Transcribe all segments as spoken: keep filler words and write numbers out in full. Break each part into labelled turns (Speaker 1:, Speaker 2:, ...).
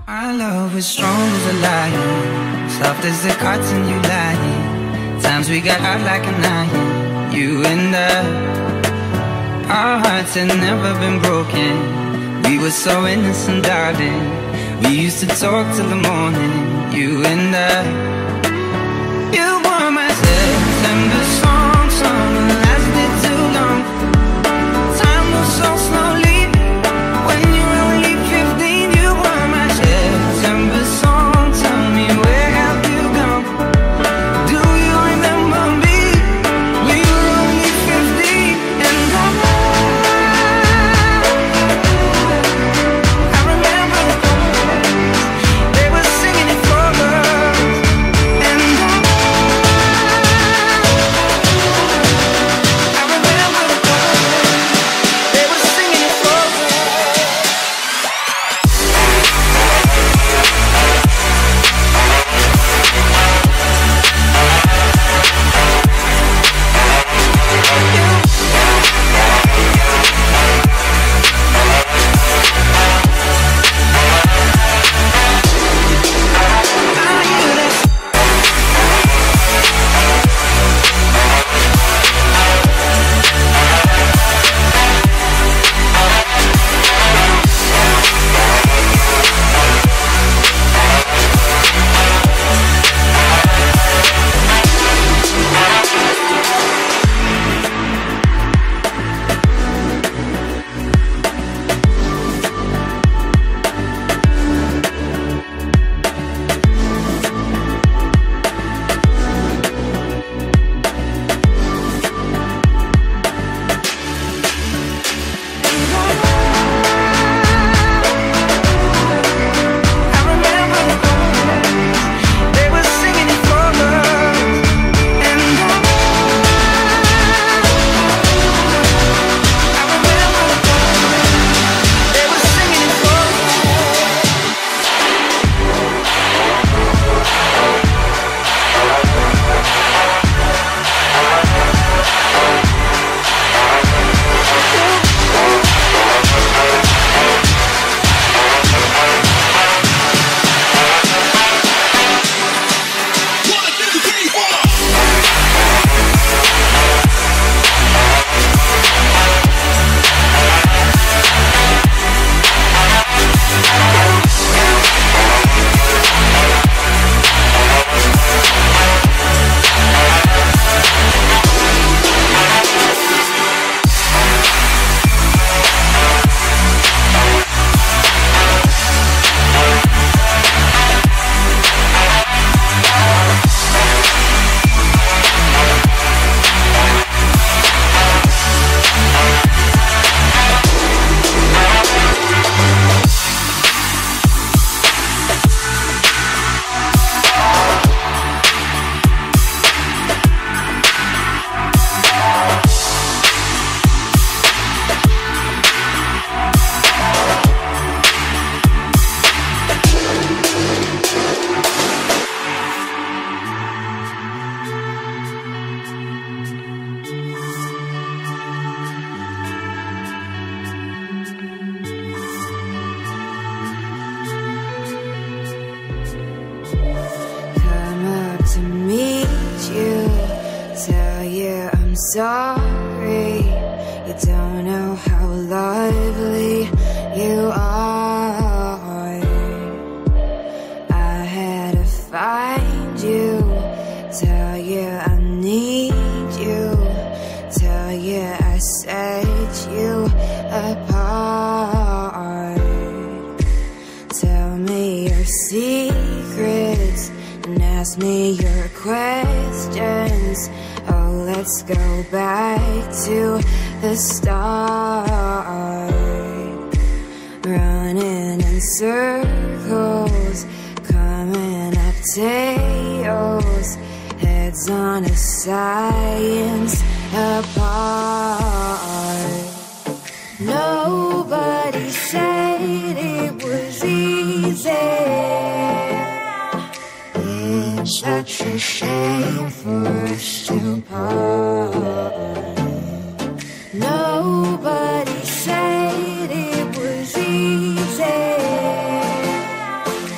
Speaker 1: Our love was strong as a lion, soft as the cotton you lying. Times we got hot like an iron, you and I. Our hearts had never been broken. We were so innocent, darling. We used to talk till the morning, you and I. You were my September song, song that lasted too long. Time moves so slowly when you're only fifteen. You were my September song. Tell me, where have you gone? Do you remember me? We were only fifteen, and I, I remember they were singing it for us, and I, I remember they were singing it for us.
Speaker 2: Come up to meet you, tell you I'm sorry. You don't know how lovely you are. I had to find you, tell you I need you, tell you I set you apart. Tell me your secrets and ask me your questions. Oh, let's go back to the start. Running in circles, coming up tails, heads on a science apart. Nobody said it was easy. It's such a shame for us to part. Nobody said it was easy.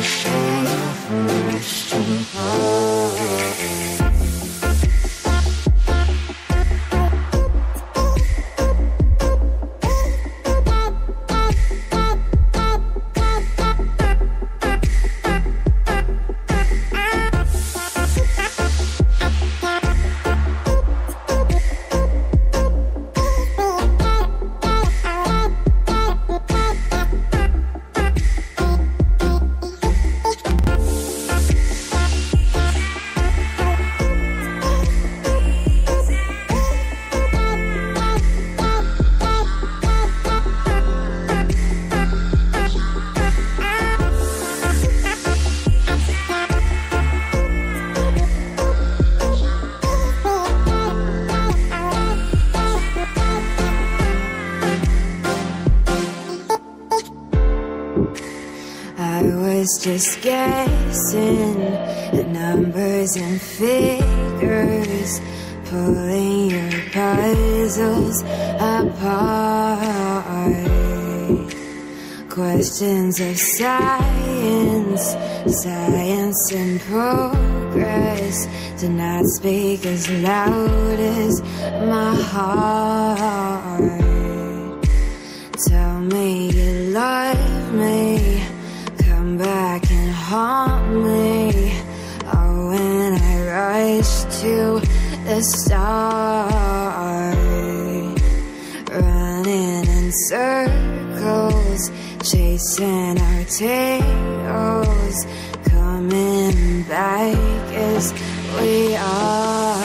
Speaker 2: Just guessing at numbers and figures, pulling your puzzles apart. Questions of science, science and progress do not speak as loud as my heart. Tell me you love me, come back and haunt me. Oh, when I rush to the start, running in circles, chasing our tails, coming back as we are.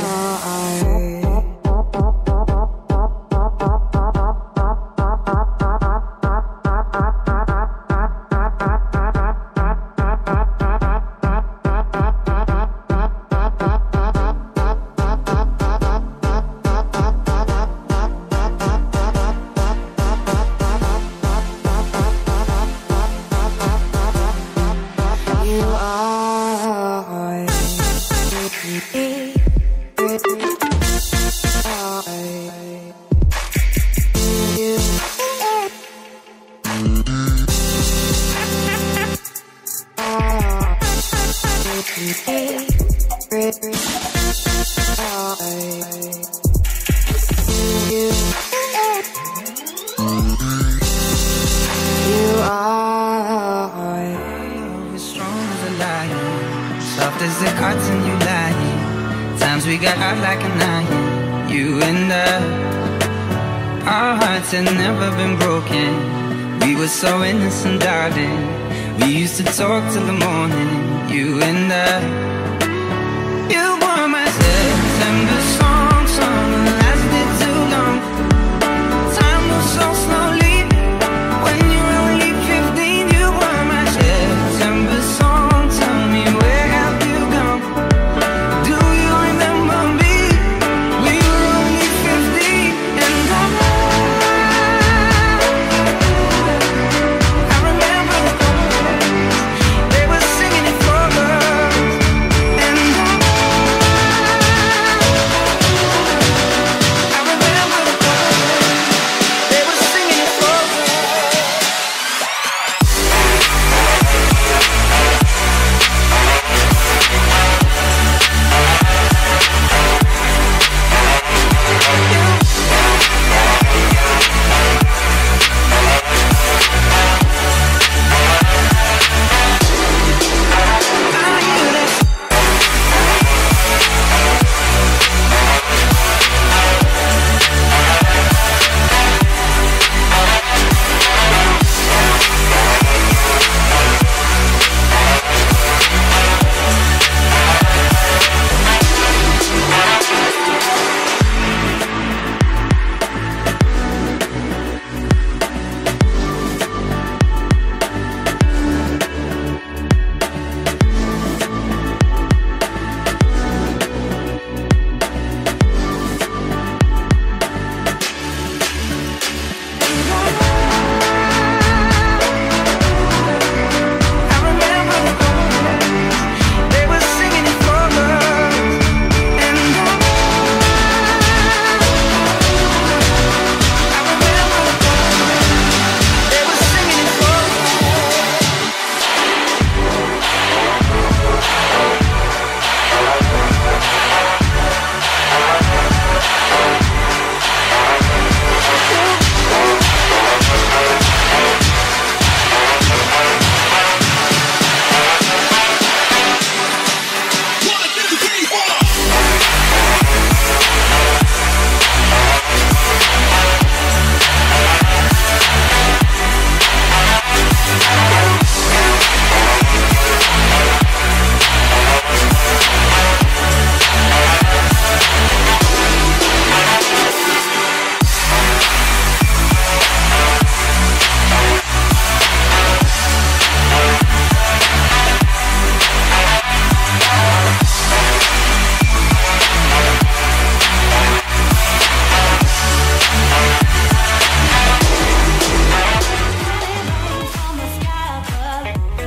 Speaker 1: As the cotton you lying, times we got hot like an iron. You and I, our hearts had never been broken. We were so innocent, darling. We used to talk till the morning. You and I, you were my September song, song that lasted too long. Time moves so slowly when you're only fifteen. You were my September song. Tell me where.
Speaker 2: I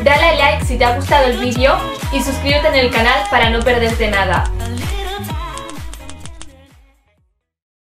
Speaker 3: Dale a like si te ha gustado el vídeo y suscríbete en el canal para no perderte nada.